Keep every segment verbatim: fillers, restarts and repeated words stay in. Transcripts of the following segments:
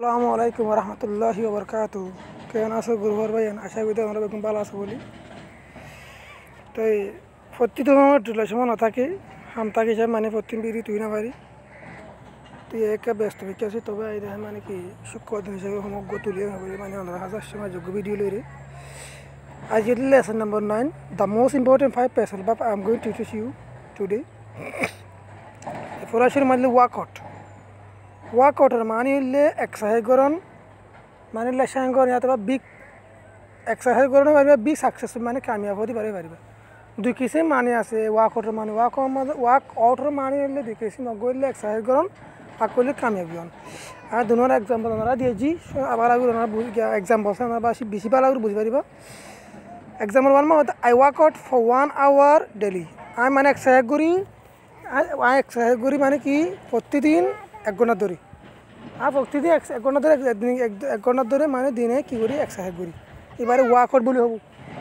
আসসালামু আলাইকুম রহমতুল্লাহি ওবরকাতু। কেমন আছো গুরুবার ভাই? আশা করি আমরা বেগুন ভালো আছো বলি। তাই প্রতি তোমার রিলেশন না থাকে হাম থাকে সব মানে প্রতি বিড়ি তুই না পারি তুই একা ব্যস্ত হয়ে আছি। তবে এই দেখে মানে কি শুক্র দিন হিসাবে সমগ্র তুলিয়ে ভাবি মানে অন্ধ্র হাজার সময় যোগ্য ভিডিও লই রে। আজ lesson number nine, the most important five phrasal verb I am going to teach you today. ফরাসির মানে ওয়ার্কআউট। ওয়ার্কআউটের মানে হইলে এক্সারসাইজ করন মানে লেসান করেন অথবা বিগ এক্সারসাইজ করেন পারবে বিগ সাকসেস মানে কামিয়াব হতে পারে পারবে। দুই কিসিম মানে আছে ওয়ার্কআউটের মানে ওয়ার্ক ওয়ার্কআউটের মানে হইলে দুই কিসিম অগলে এক্সারসাইজ করন আর করলে কামিয়াবি হন। আর দুনোর এক্সাম্পল আমরা দিয়েছি আবার আগে ওনারা এক্সাম্পল আমরা বেশি ভালো করে বুঝতে পারিব। এক্সাম্পল ওয়ান মানে I workout for one hour daily. আমি মানে এক্সারসাইজ করি আমি এক্সারসাইজ করি মানে কি প্রতিদিন এক ঘন্টা ধরে আর প্রতিদিন এক ঘন্টা ধরে এক ঘন্টা ধরে মানে দিনে কী করি এক্সারসাইজ করি। এবারে ওয়ার্কআউট বলে হব।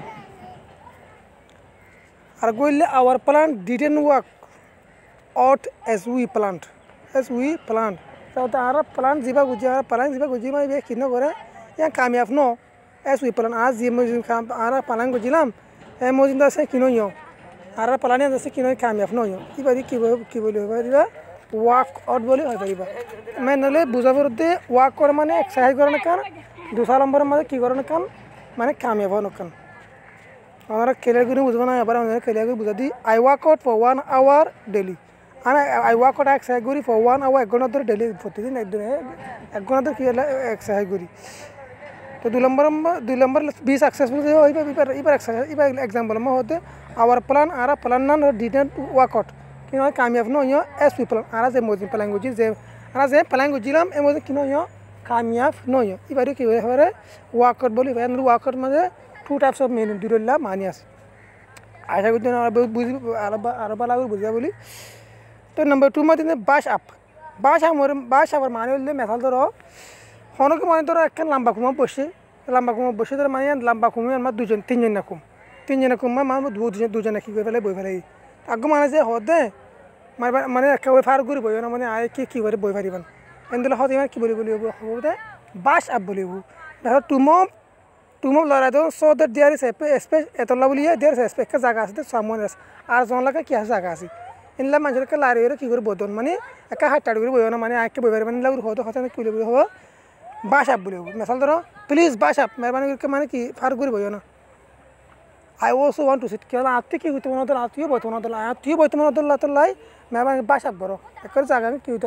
আর কইলে our plan didn't work out as we planned as we planned তাহলে আর প্লান্ট যা গুজি আর প্লান্ট যা গুজি মানে কিন করে ইয়া কামিয়াব ন এজ উই প্লান্ট আজ যে মজিন আর প্লান্ট গুজিলাম এ মজিন আছে কিনো ইয় আর প্লানে আছে কিনো কামিয়াব ন ইয় এবারে কী কী বলি পারিবা ওয়ার্ক আউট বলে হয়ে পারিবা। মেনলে বুঝাবার দিয়ে ওয়ার্ক করে মানে এক্সারসাইজ করানো কান দুসরা নম্বরের মাঝে কী করানো কান মানে কামিয়াব হওয়ানো কান। আমরা ক্লিয়ার করে বুঝবো না এবার আমাদের ক্লিয়ার করে বুঝা দিই I work out for one hour daily. আমি আই ওয়ার্ক আউট এক্সারসাইজ করি ফর ওয়ান আওয়ার এক ঘন্টা ধরে ডেলি প্রতিদিন একদিনে এক ঘন্টা ধরে কী এক্সারসাইজ করি। তো দুই নম্বর দুই নম্বর বি সাকসেসফুল এবার এবার এক্সারসাইজ এবার এক্সাম্পল আমার হতে আওয়ার প্ল্যান আর প্ল্যান নান ডিডেন্ট ওয়ার্ক আউট কিন্তু কামিয়াব ন ইয় এস পি প্ল্যান আর যে মজিন প্ল্যান গুজি যে আর যে প্ল্যান গুজিলাম এ মধ্যে কিনো ইয় কামিয়াব ন ইয় এবারে কী হয়ে ওয়ার্ক আউট বলি ওয়ার্ক আউট মানে টু টাইপস অফ মেন দুইটা মানি আছে। আশা করি বুঝি আরো আরো ভালো করে বুঝা বলি। তো নম্বর টু মানে বাস আপ বাস আমার বাস আবার মানে হলে মেথাল ধরো হনকে মানে ধরো একটা লম্বা কুমা বসে লম্বা কুমা বসে ধরো মানে লম্বা কুমি আমার দুজন তিনজন না কুম তিনজনে কুম মানে দুজন দুজনে কী করে ফেলে বই ফেলে আগে মানে যে হদে মানে মানে একেবারে ফার করে বই না মানে আয় কি কী করে বই ফারিবান এনে হতে কী বলি বলি হব দে বাস আপ বলিব। দেখো টুমপ টুমপ লড়াই দেবো so that there is space এতলা বলিয়ে দেয়ার ইস স্পেস জায়গা আছে সামনে আছে আর জনলাকে কি আছে জায়গা আছে এনলা মানুষকে লারি হয়ে কী করে বদন মানে একা হাত টাড়ি করে বই না মানে আঁকে বই পারি মানে লাগু হতে হতে কী বলি হব বাস আপ বলি হব। মেসাল ধরো প্লিজ বাস আপ মেহরবানি করে মানে কি ফার করে বই না I also want to sit কেন আত্মীয় কী হইতো মনে হতো আত্মীয় বইতো মনে হতো আত্মীয় বইতো মনে হতো লাই মেহরবানি বাস আপ বড় একের জায়গা কী হইতো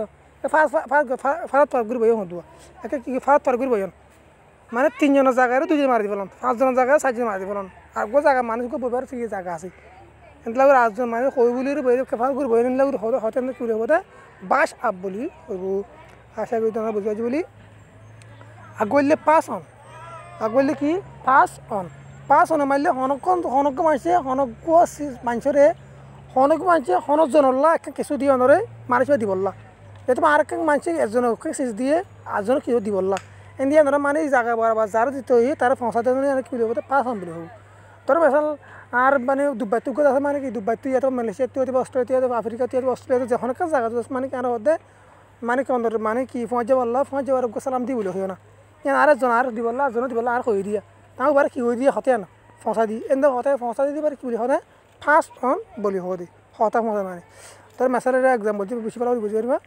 ফারাত পার করে বই হতো একে কি ফারাত পার করে বইন মানে তিনজনের জায়গায় দুজন মারি দিলাম পাঁচজনের জায়গায় চারজন মারি দিলাম আর গো জায়গা মানুষকে বইবার ঠিক জায়গা আছে এগুলো আটজন মানে কই বলি বই ফার করে বই নিলে হতে কী হব বাস আপ বলি হইব। আশা করি তোমরা বুঝতে পারছি বলি। আগলে পাস অন আগলে কি পাস অন পাঁচ অনে মারলে হনক হনক মানছে হনক মানুষরে হনক মানছে হনক জনল্লা একটা কিছু দিয়ে অনরে মানুষ দিবল্লা যেহেতু আর এক মানছে একজনকে সিজ দিয়ে আটজনক কিছু দিবল্লা এনে দিয়ে ধরো মানে জায়গা বরাবর যারা দিতে হই তারা পৌঁছাতে কি বলি হবো পাঁচ অন বলি হবো। ধরো বেসাল আর মানে দুবাই তুক আছে মানে কি দুবাই তুই এত মালয়েশিয়া তুই অস্ট্রেলিয়া আফ্রিকা তুই অস্ট্রেলিয়া যখন একটা জায়গা মানে কি আর হতে মানে কি অন্তর মানে কি পৌঁছে বললা পৌঁছে যাওয়ার সালাম দি বলি হইও না আর একজন আর দিবল্লা আটজন দিবল্লা আর হয়ে দিয়া তাও বারে কী হয়ে দিয়ে হতে না ফসা দি এনে হতে ফসা দিতে পারে কী বলি হতে ফার্স্ট অন বলি হো দি হতা মজা মানে তোর মেসালের এক্সাম্পল যদি বেশি ভালো বুঝতে পারবা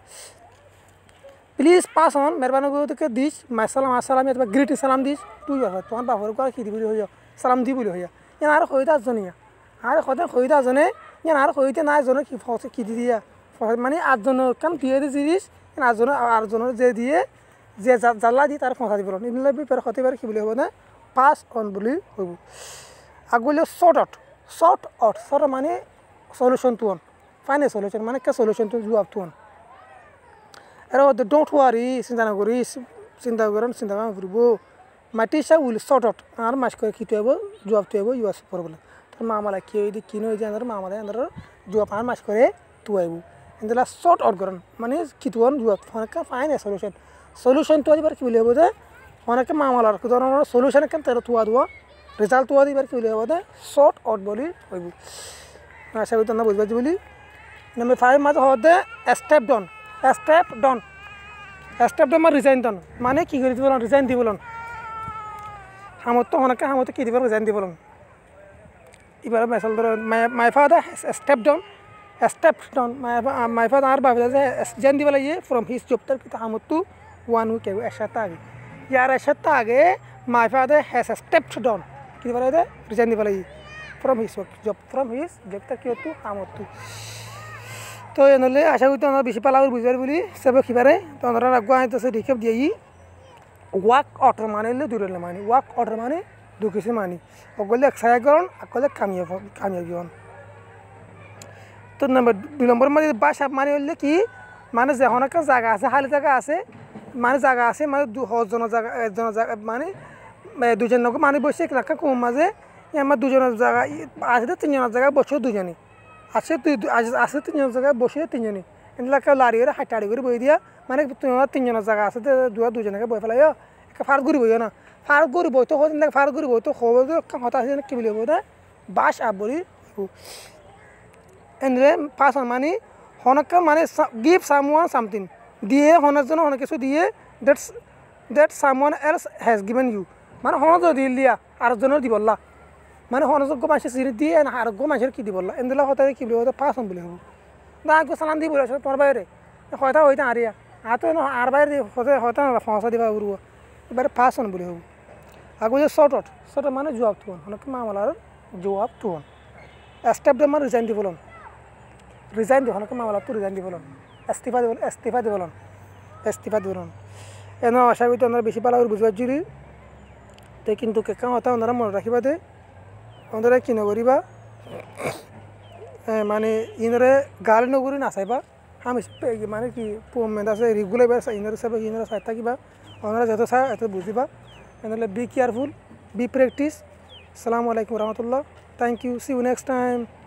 প্লিজ পাস অন মেহরবানি করে দিস মাই সালাম আসসালাম অথবা গ্রিটিং সালাম দিস তুই তোমার বাপর করে কী দি বলি হইয়া সালাম দি বলি হইয়া ইয়ান আর হইতে আটজনীয়া আর হতে হইতে আজনে ইয়ান আর হইতে না আজনে কি ফসে কী দি দিয়া মানে আটজনের কাম দিয়ে দি জিনিস আটজনের আটজনের যে দিয়ে যে জাল্লা দিয়ে তার ফসা দিব এগুলো ব্যাপারে হতে পারে কী বলি হবো না পাস অন বলি হইব। আগলে sort out sort out sort মানে সলিউশন টু অন ফাইনাল সলিউশন মানে কে সলিউশন টু জবাব টু অন এর মধ্যে ডোন্ট ওয়ারি চিন্তা না করি চিন্তা করেন চিন্তা ভাবনা করব my teacher will sort out আর মাস করে কী হইব জবাব তো হইব ইউ আস পড়বলে তোর মামালা কী হইদি কিনো হয়ে যায় মামালা আন্দার জবাব আর মাস করে তু আইব এগুলা শর্ট আউট করেন মানে কী তু অন জবাব অনেক ফাইনাল সলিউশন সলিউশন তো এবার কী বলি হবো যে অনেকে মামলার ধরনের সলিউশন কেন তারা তুয়া দেওয়া রেজাল্ট তুয়া দিবার কি বলি হবো শর্ট আউট বলি হইব। আশা করি তোমরা বুঝতে পারছি বলি। নাম্বার ফাইভ মাঝে হতে step down step down step down মানে রিজাইন দন মানে কি করে দিবলন রিজাইন দিবলন হামত হনকে হামত কি দিবলন রিজাইন দিবলন এবার মেসাল ধর my father step down step down my father আর বাবা রিজাইন দিবলা ইয়ে ফ্রম হিজ জব তার কিন্তু হামত ওয়ান উইক আগে এক সপ্তাহ আগে ইয়ার এক সপ্তাহ আগে my father has stepped down কি দিবলা ইয়ে রিজাইন দিবলা ইয়ে from his job from his job তার কি হতো হামত তো এনেলে আশা করি তোমরা বেশি পালা বুঝবার বলি সব খিবারে তোমরা আগুয়া আইতেছে রিকেপ দিয়ে ওয়াক অর্ডার মানে দূরে মানি ওয়াক অর্ডার মানে দুকিছে মানি অগলে এক্সারসাইজ করুন আকলে কামিয়াব কামিয়াবি হন তো নম্বর দুই নম্বর মানে বাসা মানে হলে কি মানে যখন একটা জায়গা আছে খালি জায়গা আছে মানে জায়গা আছে মানে দশজনের জায়গা একজনের জায়গা মানে দুজন লোক মানে বসে একটা কম মাঝে আমার দুজনের জায়গা আছে তিনজনের জায়গায় বসে দুজনই আছে তুই আছে তিনজনের জায়গায় বসে তিনজনই এগুলো লাড়ি করে হাঁটা হাঁটি করে বই দিয়া মানে তোমার তিনজনের জায়গা আছে দুয়া দুজনকে বই ফেলাই একটা ফার ঘুরি বইও না ফার ঘুরি বই তো হোক ফার ঘুরি বই তো হব কথা আছে কি বলি বই বাস আবরি এনে পাঁচ মানে হনকা মানে গিভ সামওয়ান সামথিং দিয়ে হনার জন্য অনেক কিছু দিয়ে that's that someone else has given you মানে হনজ দিল দিয়া আরেকজনের দিবল্লা মানে হনযোগ্য মানুষের চিনি দিয়ে আরোগ্য মানুষের কি দিবল্লা এনদিলা হতাই কি বলি হতো পাঁচ হন বলি হব না আগে সালান দিব তোমার বাইরে হয়তো হইতে আরিয়া আতো আর বাইরে হতে হয়তো ফসা দিবা উড়ব এবারে পাঁচ হন বলি হব আগে যে শর্টট শর্ট মানে জবাব তুন অনেক মামলার জবাব তুন স্টেপ দিয়ে মানে রিজাইন দিবলন রিজাইন দিব অনেক মামলা তো রিজাইন দিবলন ইস্তিফা দিব ইস্তিফা দিবলন ইস্তিফা দিবলন এনে আশা করি তোমরা বেশি পালা বুঝবার জুড়ি তো কিন্তু কেকা হতা ওনারা মনে রাখিবা দে ওনারা কি নকরিবা মানে ইনরে গালি নকরি নাচাইবা আমি মানে কি মেদ আছে রেগুলার ইনার হিসাবে ইনারা চাই থাকিবা ওনারা যত চাই এত বুঝিবা এনেহলে বি কেয়ারফুল বি প্র্যাকটিস আসসালামু আলাইকুম রহমতুল্লাহ thank you see you next time